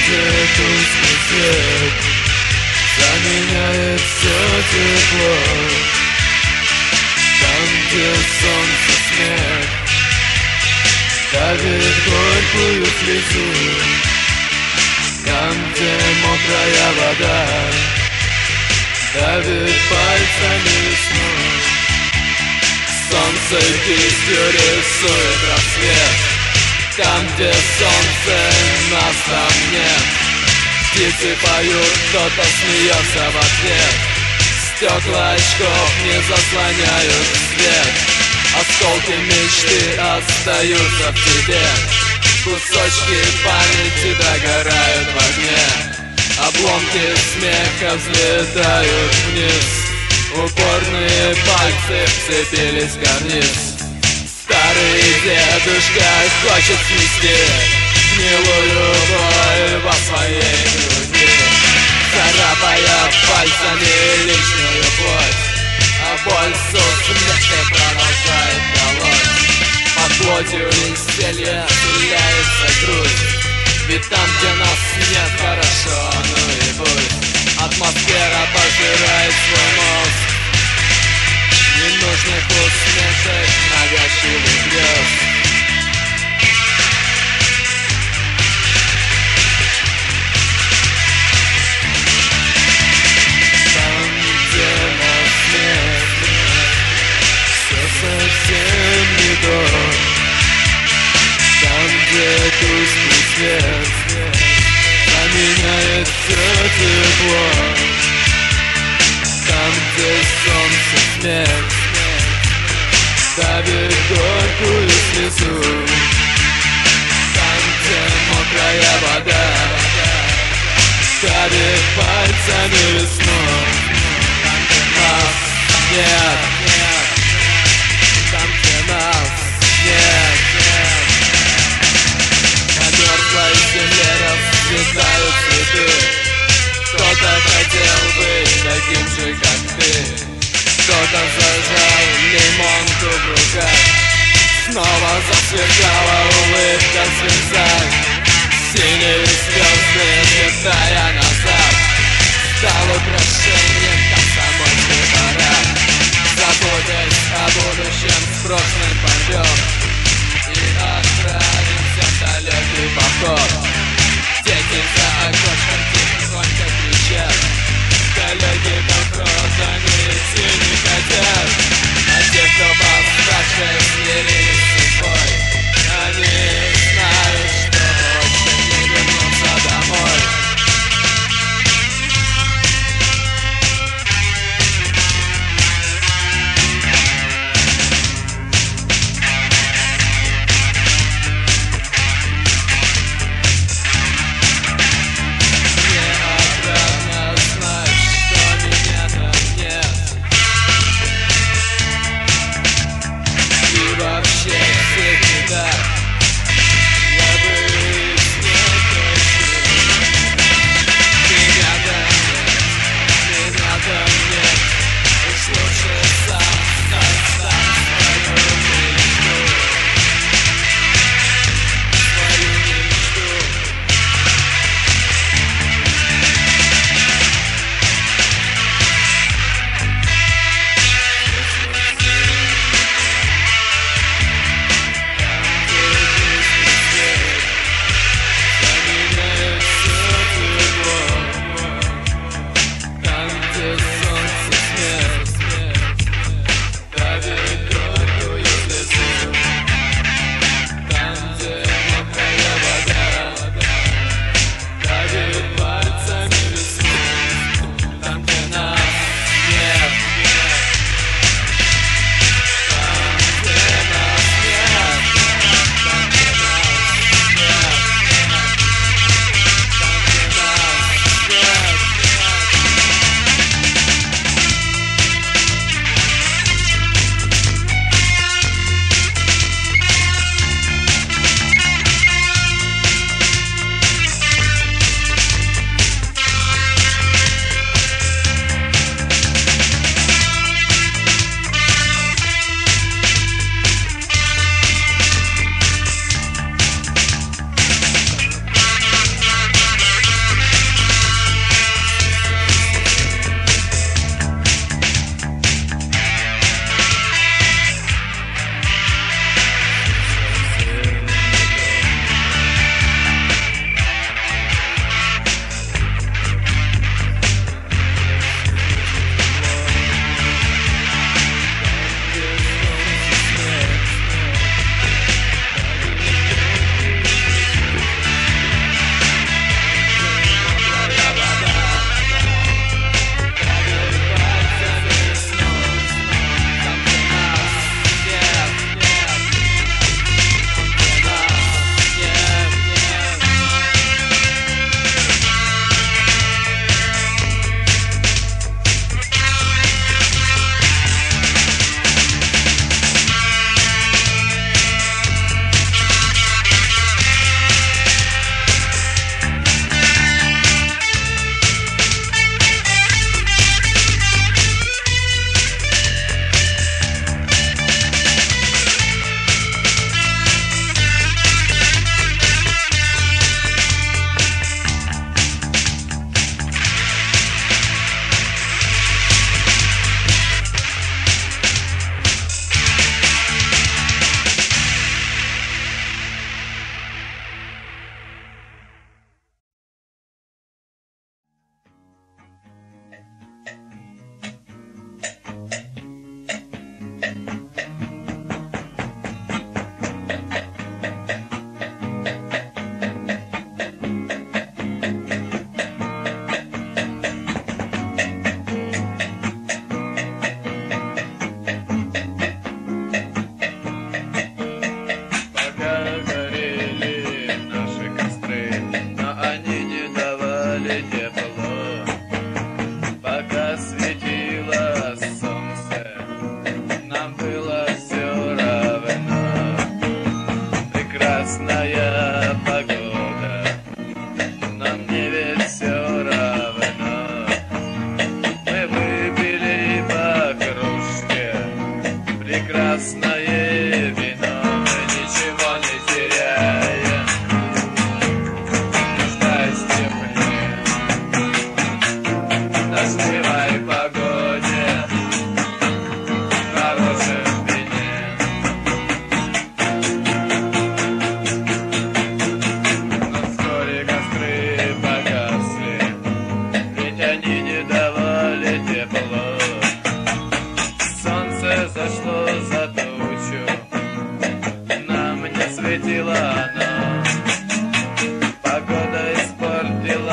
где тусклый свет заменяет все тепло. Там, где солнце смех давит горькую слезу. Там, где мокрая вода давит пальцами весну. Солнце кистью рисует рассвет. Там, где солнце, нас там нет. Птицы поют, кто-то смеется в ответ. Стекла очков не заслоняют свет. Осколки мечты остаются в тебе. Кусочки памяти догорают в огне. Обломки смеха взлетают вниз. Упорные пальцы вцепились в карниз. Старый дедушка хочет снести гнилую боль во своей груди, царапая пальцами личную плоть. А боль с усмешкой продолжает колоть. Под плотью веселья стреляется грудь. Ведь там, где нас нет, хорошо, ну и будь. Атмосфера пожирает свой мозг ненужных усмешек, навязчивых грез. Там, где нас нет, все совсем не то. Там, где тусклый свет заменяет все тепло. Там, где солнце смех давит горькую слезу. Там, где мокрая вода давит пальцами весну. Там, где нас нет, там, где нас нет. На мертвой земле расцветают цветы. Кто-то хотел быть таким же, как ты. Кто-то зажал лимонку в руках. Снова засверкала улыбка в слезах. Синие звезды, летая назад, стал украшением комсомольский парад. Заботясь о будущем, с прошлым порвем и отправимся в далекий поход. Дети за окошком тихонько кричат. Коллеги поход они идти не хотят. А те, кто постарше, смирились с судьбой. Они знают, что больше не вернутся домой.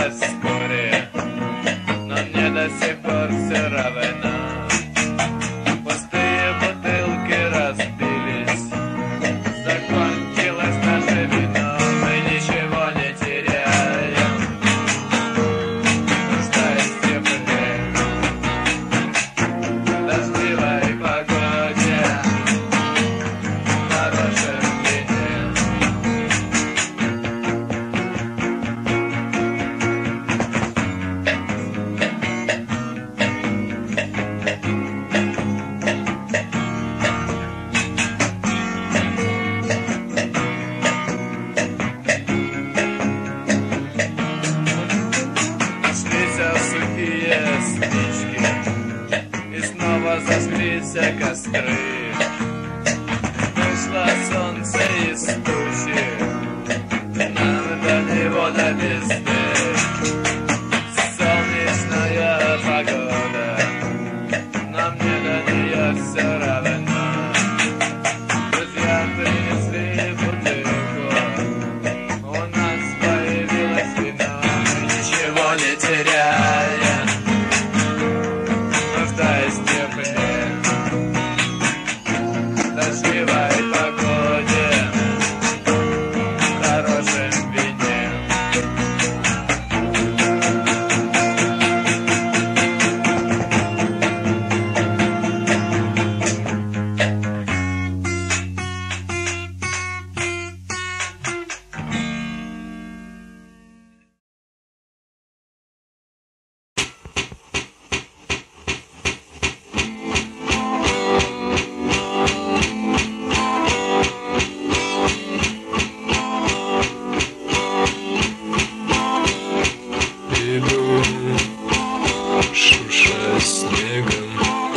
вскоре, но мне до сих пор все равно. Пустые бутылки разбились, закончилось наше вино, мы ничего не теряем, нуждаясь в тепле, дождливой погоде, хорошем вине. Сухие спички, и снова зажглись костры. Вышло солнце из тучи, нам до него до весны. Солнечная погода, но мне до нее все равно. Друзья принесли бутылку, у нас появилось вино, мы ничего не теряем, нуждаясь в тепле, дождливой погоде, хорошем вине. Иду, шурша снегом,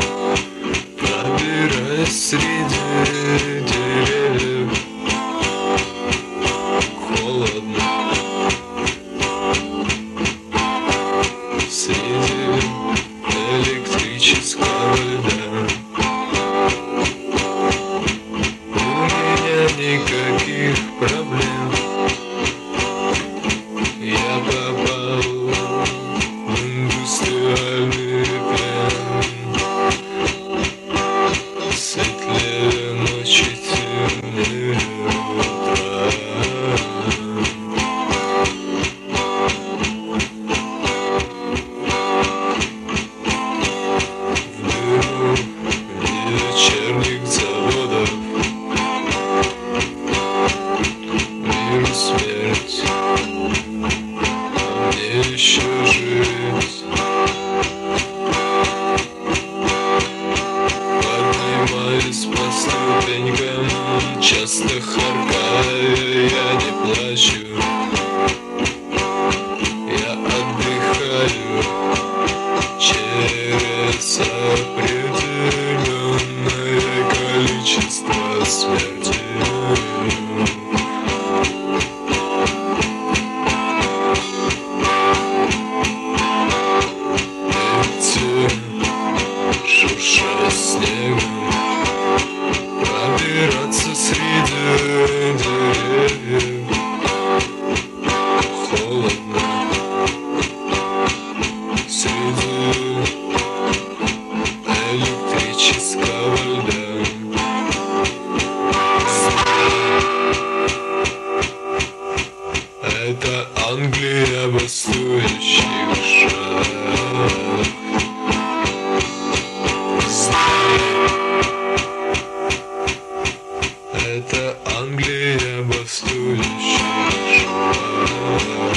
пробираясь среди деревьев. Холодно среди электрического льда. У меня никаких проблем, я попал в индустриальный плен. Светлее ночи, темнее утра. В дыру вечерних заводов мир смерть, а мне еще жить. Поднимаюсь по ступенькам, часто харкая, я не плачу, я отдыхаю через определенное количество смерти. Шурша снегом, пробираться среди деревьев. Холодно среди электрического льда. Это Англия бастующих шаг. Это Англия бастующих шаг.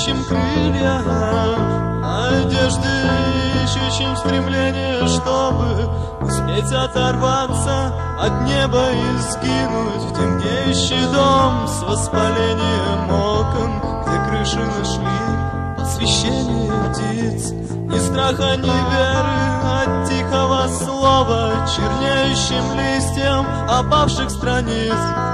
ищущим крылья, надежды ищущим стремление, чтобы успеть оторваться от неба и сгинуть в темнеющий дом с воспалением окон, где крыши нашли освещение птиц. Ни страха, ни веры от тихого слова, чернеющим листьям опавших страниц.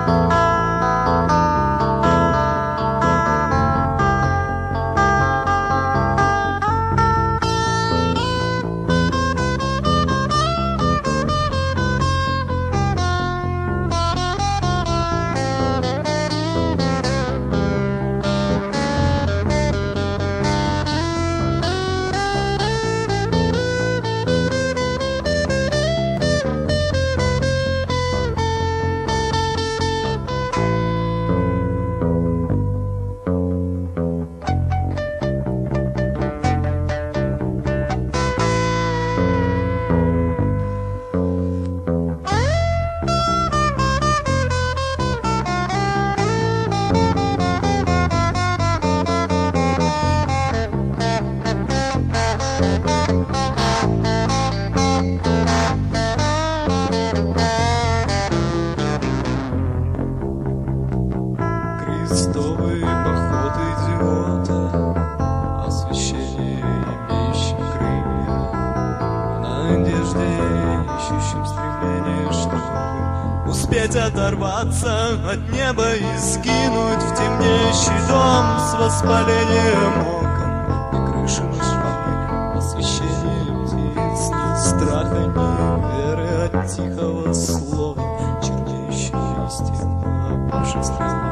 Крестовый поход идиота, освещение имеющим крылья, надежде ищущим стремление, чтобы успеть оторваться от неба и скинуть в темнеющий дом с воспалением окон и крыши нашли освещение птиц. Ни страха, ни веры от тихого слова, чернеющим листьям опавших страниц.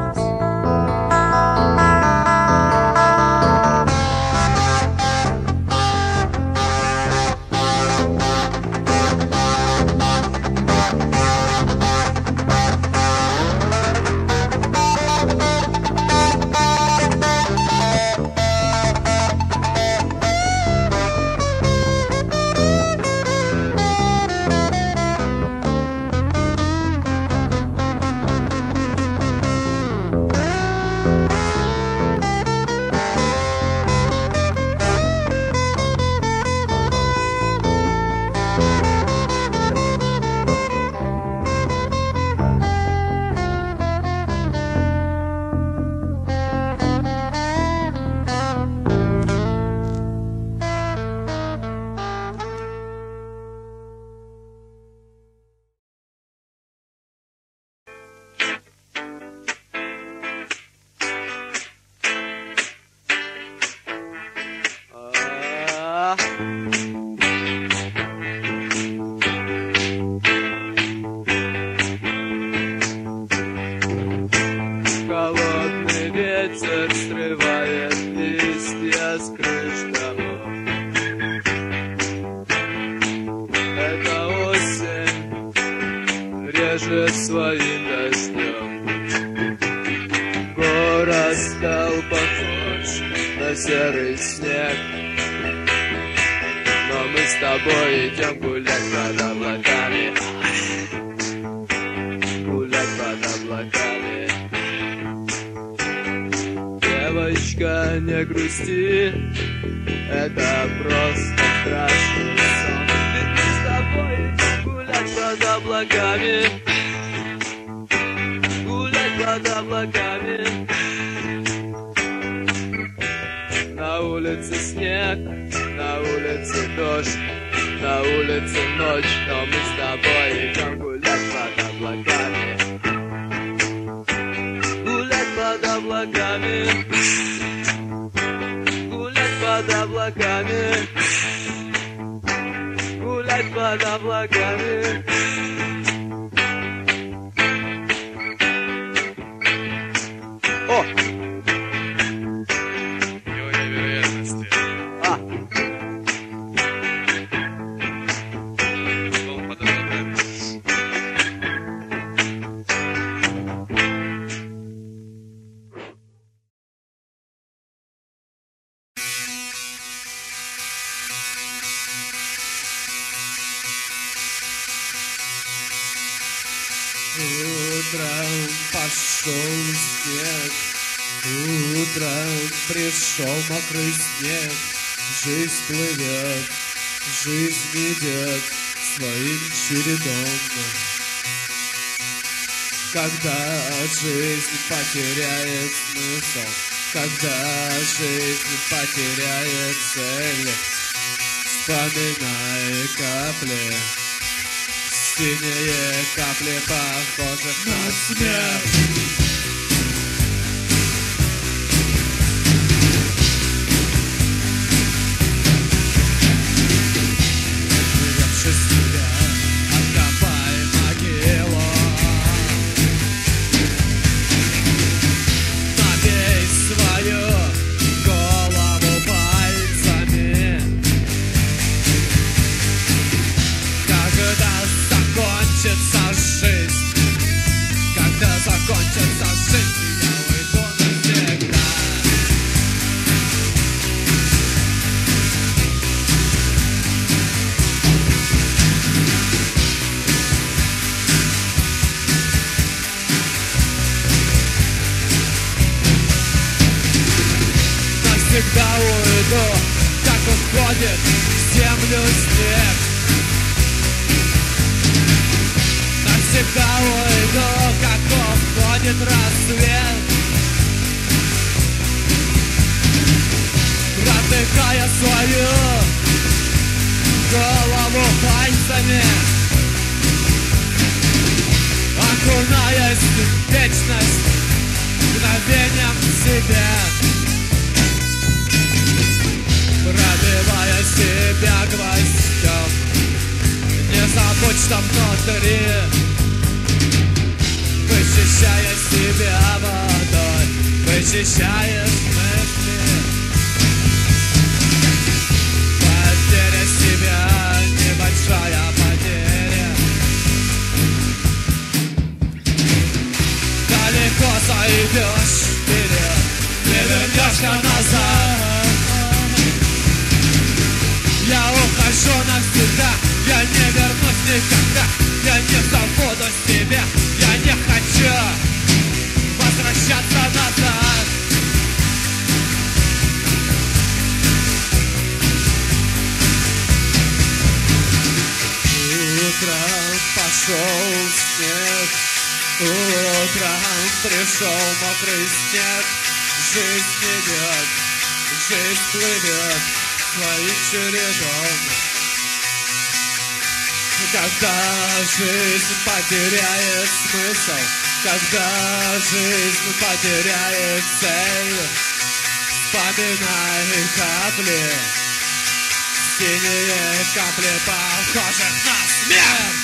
Холодный ветер срывает листья с крыш домов. Эта осень режет своим дождем. Город стал похож на серый снег, но мы с тобой идем гулять под облаками. Гулять под облаками. Девочка, не грусти, это просто страшный сон. Ведь мы с тобой идем гулять под облаками. Гулять под облаками. На улице снег, на улице дождь, на улице ночь, но мы с тобой идем гулять под облаками. Гулять под облаками. Гулять под облаками. Гулять под облаками. О! Теория вероятности. Был под облаками. Утром пошел снег, Утром пришел мокрый снег, жизнь плывет, жизнь идет своим чередом. Когда жизнь потеряет смысл, когда жизнь потеряет цель, вспоминай капли, синие капли, похожи на смерть. Навсегда уйду, как уходит в землю снег. Навсегда уйду, как уходит рассвет. Протыкая свою голову пальцами, окунаясь в вечность мгновением себя, пробивая себя гвоздем. Не забудь, что внутри, вычищая себя водой, вычищаешь мысли. Потеря себя, небольшая потеря. Далеко зайдешь вперед, не вернешься назад. Я ухожу навсегда, я не вернусь никогда, я не забуду себя, я не хочу возвращаться назад. Утром пошел снег, утром пришел мокрый снег. Жизнь идет, жизнь плывет своим чередом. Когда жизнь потеряет смысл, когда жизнь потеряет цель, вспоминай капли, синие капли, похожи на смерть.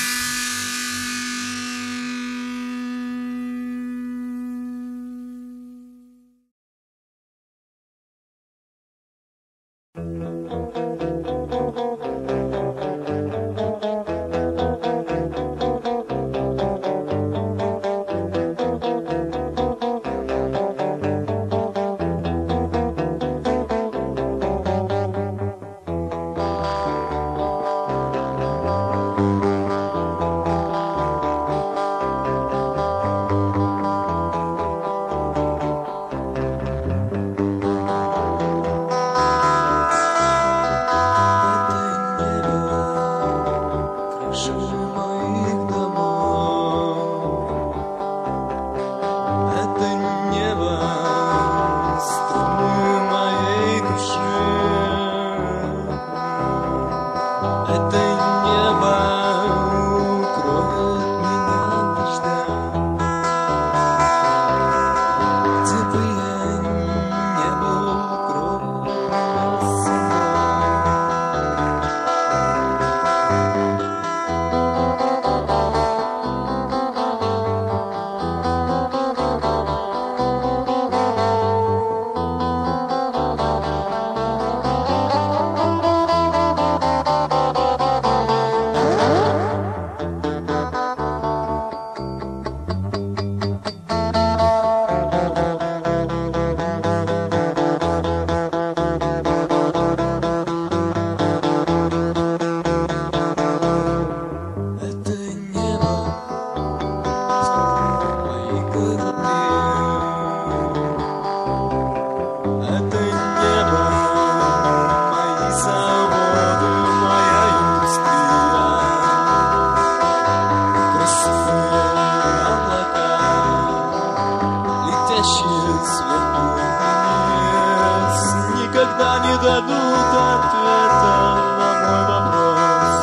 никогда не дадут ответа на мой вопрос.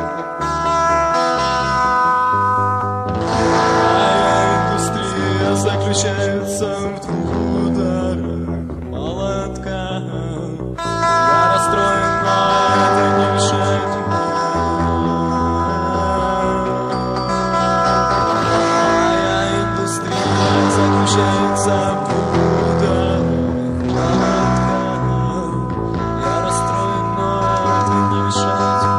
Моя индустрия заключается в 2 ударах молотка. Я расстроен, но это не мешает мне. Моя индустрия заключается в 2 ударах молотка. Я расстроен, но это не мешает мне.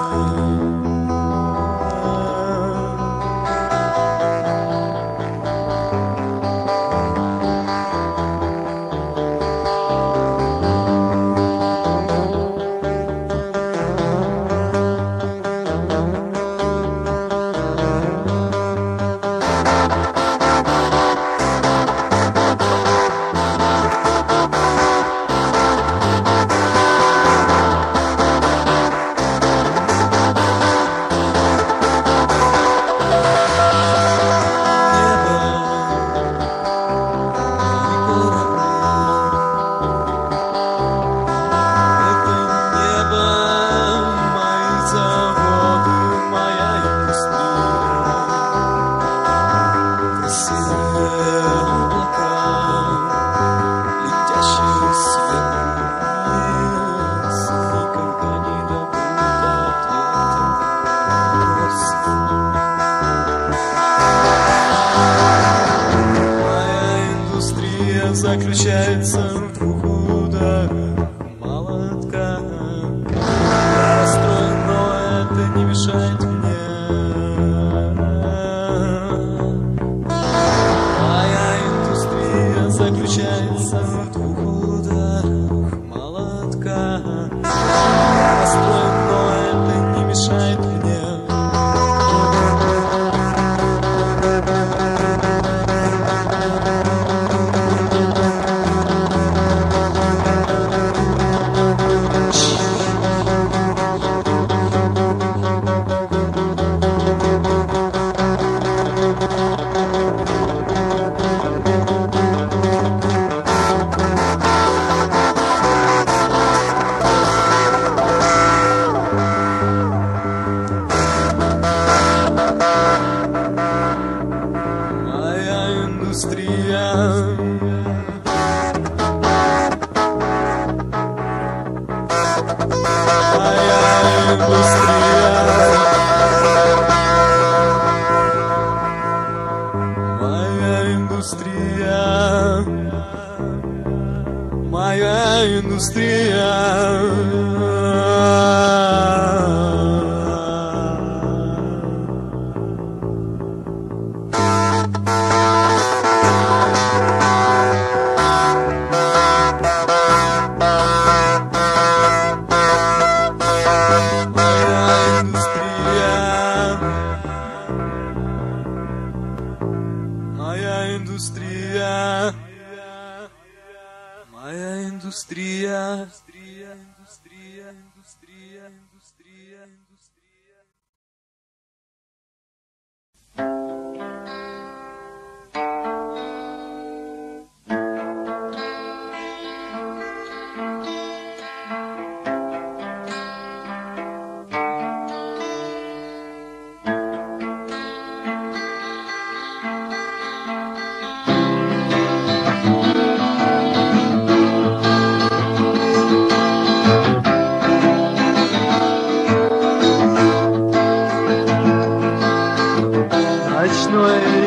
Заключается в 2 ударах молотка. Я расстроен, но это не мешает мне. Моя индустрия заключается в 2 ударах молотка. Я расстроен, но это не мешает мне. Моя индустрия. Ночной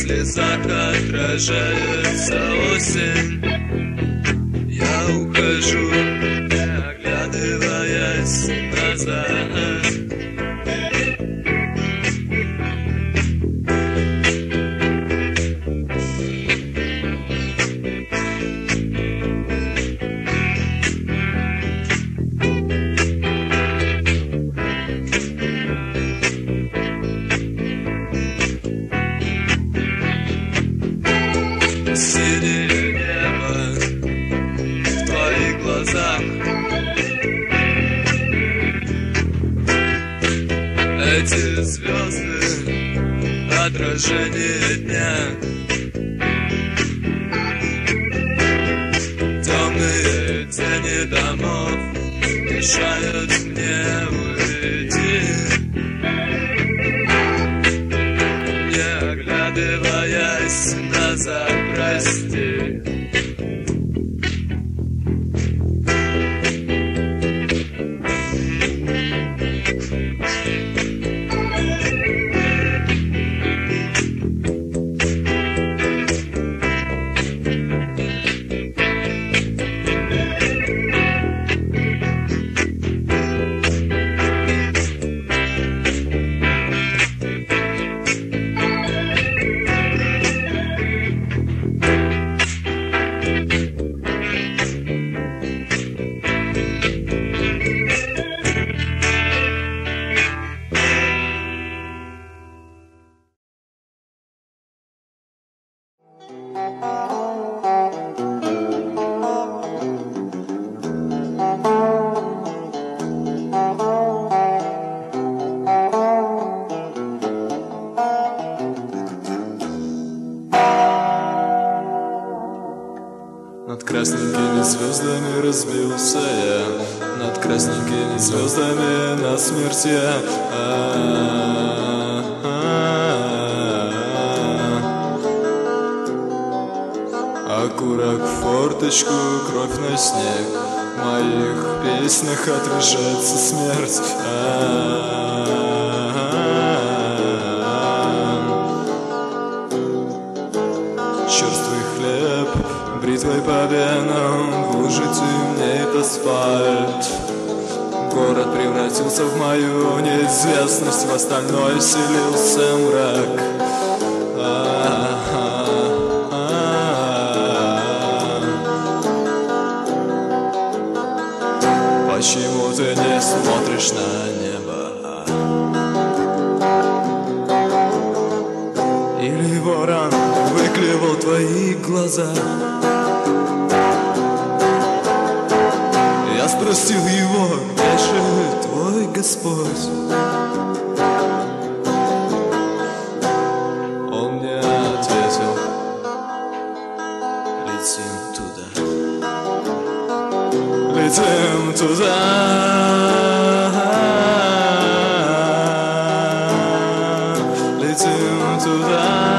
слезах отражается осень. Я ухожу, не оглядываясь назад. Синее небо в твоих глазах. Эти звезды — отражение дня. Темные тени домов мешают мне уйти. Не оглядываясь назад, прости. Над красненькими звездами разбился я, над красненькими звездами на смерть я. Окурок в форточку, кровь на снег, в моих песнях отражается смерть. Черствый хлеб, бритвой по венам, в луже темнеет асфальт. Город превратился в мою неизвестность, в остальное вселился мрак. Почему ты не смотришь на небо? Или ворон выклевал твои глаза? Я спросил его, где же твой Господь? Он мне ответил: летим туда. Летим туда. Летим туда.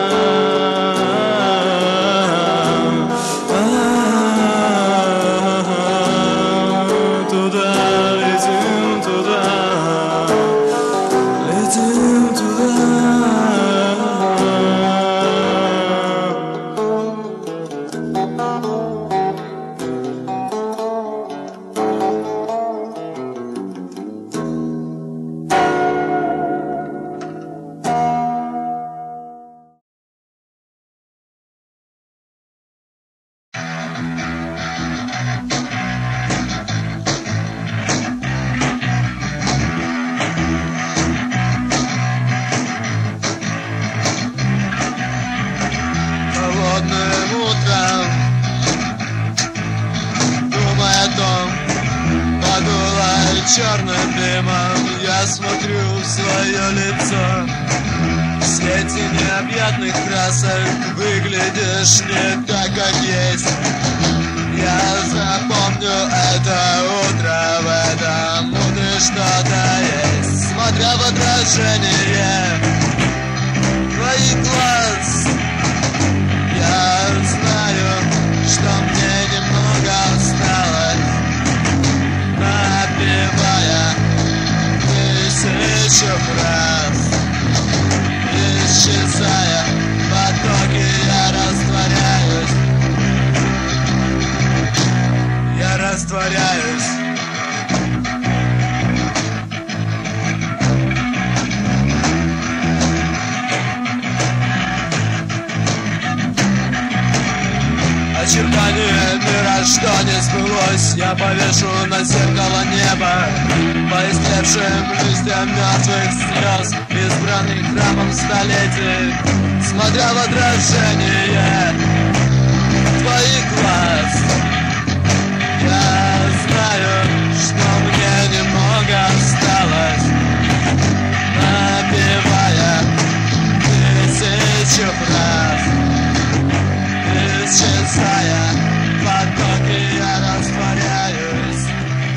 Черным дымом я смотрю в свое лицо. В свете необъятных красок выглядишь не так, как есть. Я запомню это утро, в этом утре что-то есть. Смотря в отражение твоих глаз, я знаю, что мне немного осталось. Напевая тысячу фраз, исчезая по Желание мира, что не сбылось, я повешу на зеркало неба по истлевшим листьям мертвых слез, избранных храмом столетий, смотря в отражение твоих глаз. Я знаю, что мне немного осталось, напевая тысячу фраз, исчезая в потоке, я растворяюсь.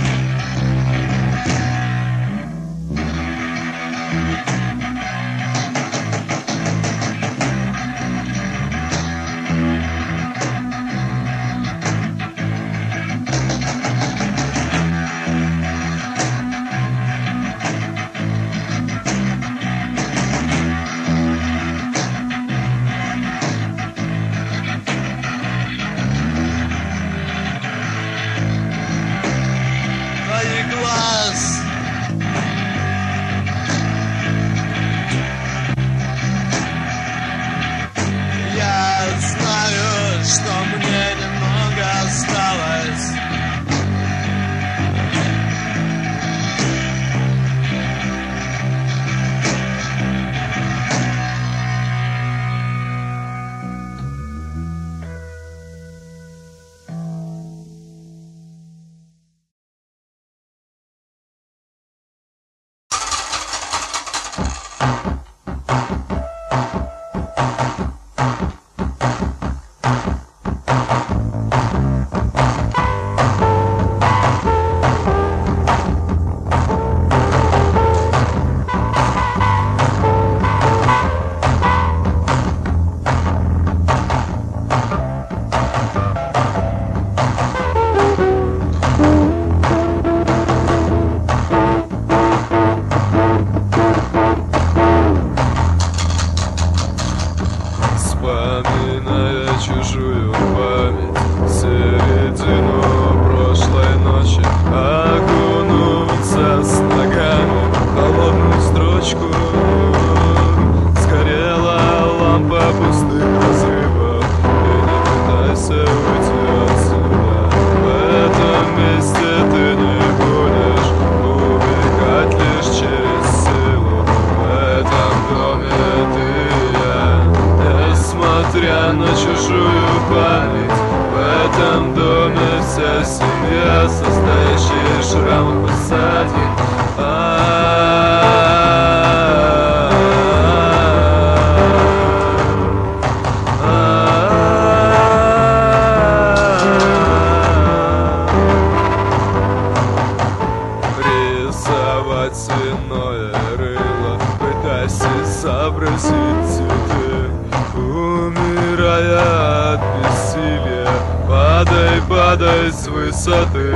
Падай с высоты,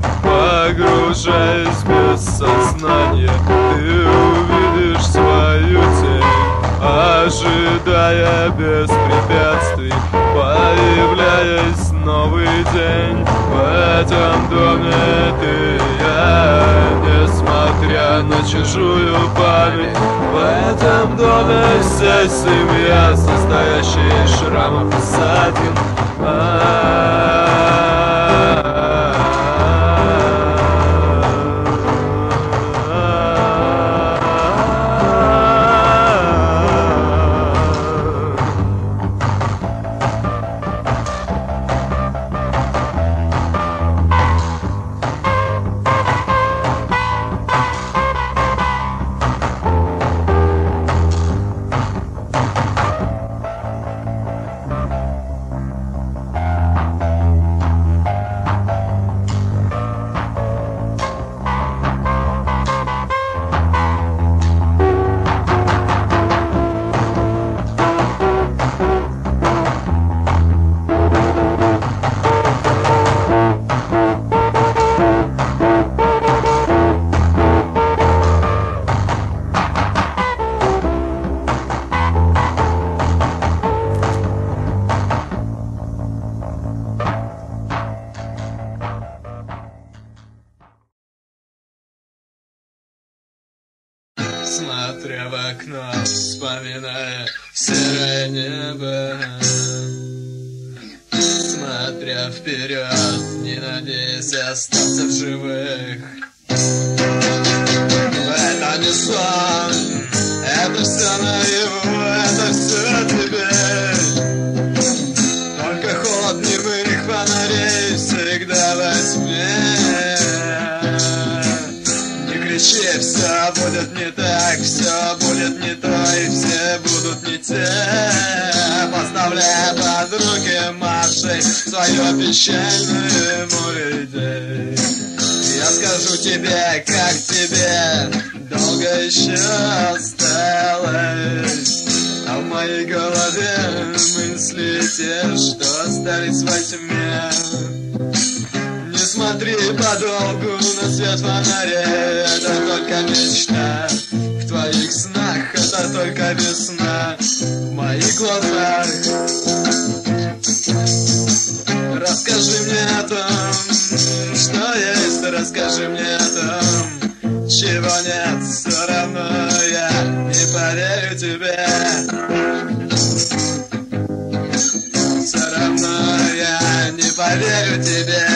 погружаясь без сознания, ты увидишь свою тень, ожидая без препятствий, появляясь новый день. В этом доме ты и я, несмотря на чужую память. В этом доме вся семья, состоящая из шрамов и ссадин. Смотря в окно, вспоминая серое небо, смотря двигайся вперед, не надейся остаться в живых. Это не сон, это все наяву, это все теперь. Только холод немых фонарей всегда во тьме. Не кричи, все будет не так, все будет не то, и все будут не те. Поставляя под руки маршей свое печальное море идей. Я скажу тебе, как тебе долго еще осталось. А в моей голове мысли те, что остались во тьме. Не смотри подолгу на свет фонарей, это только мечта. В твоих снах это только весна. В моих глазах расскажи мне о том, что есть, расскажи мне о том, чего нет. Все равно я не поверю тебе. Все равно я не поверю тебе.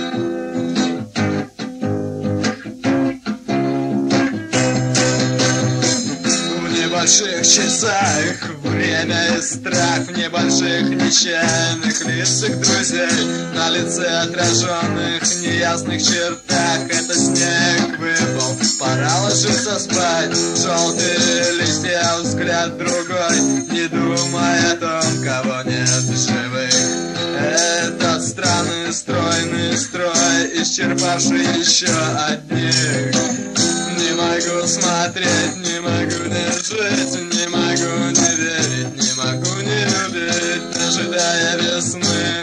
В небольших часах время и страх, в небольших нечаянных лицах друзей, на лице отраженных неясных чертах. Это снег выпал, пора ложиться спать. Желтые листья, взгляд другой, не думай о том, кого нет в живых. Этот странный стройный строй, исчерпавший еще одних. Не могу смотреть, не могу не жить, не могу не верить, не могу не любить, ожидая весны,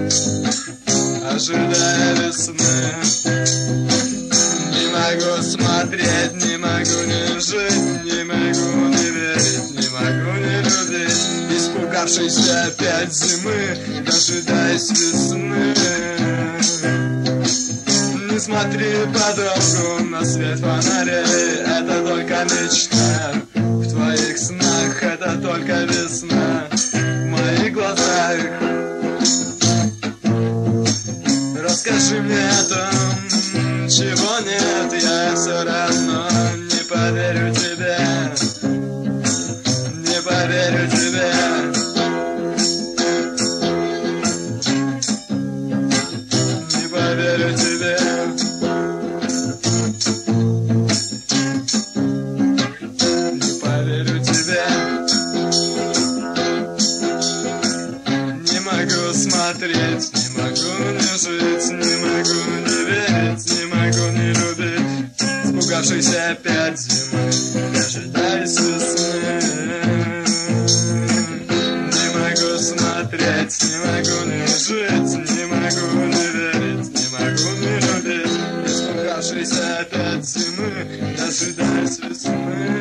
ожидая весны. Не могу смотреть, не могу не жить, не могу не верить, не могу не любить, испугавшись опять зимы, дожидаясь весны. Не смотри подолгу на свет фонарей, это только мечта. В твоих снах это только весна. В моих глазах расскажи мне о том, чего нет. Я все равно не поверю тебе, не поверю тебе. Не поверю тебе. Не поверю тебе. Не могу смотреть, не могу не жить, не могу не верить, не могу не любить, испугавшись опять зимы, дожидаясь весны. Не могу смотреть, не могу не жить, не могу не верить, не могу не любить, испугавшись опять зимы, дожидаясь весны.